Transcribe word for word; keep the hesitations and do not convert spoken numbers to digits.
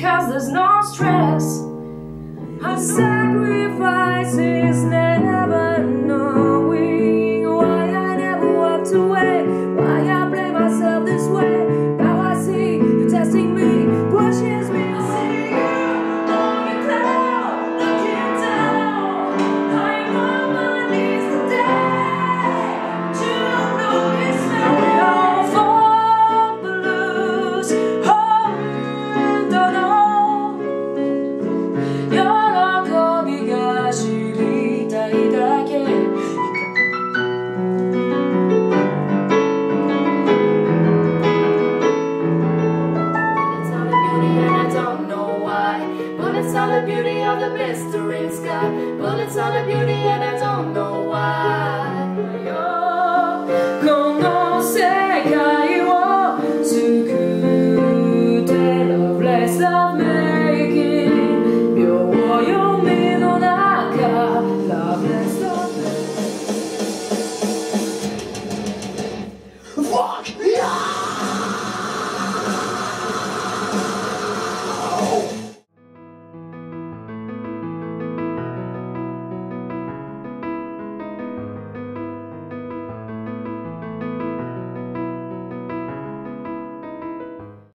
because there's no stress. Our sacrifice is never knowing why I never walked away, why I blame myself this way. Now I see you testing me, pushes me. I see you on the cloud, looking down. I'm on my knees today, but you don't know it's me. We all fought the lose. Oh, don't know.喜びが知りたいだけ。Bullets are the beauty of the blistering sky. Bullets are the beauty and I don't know why.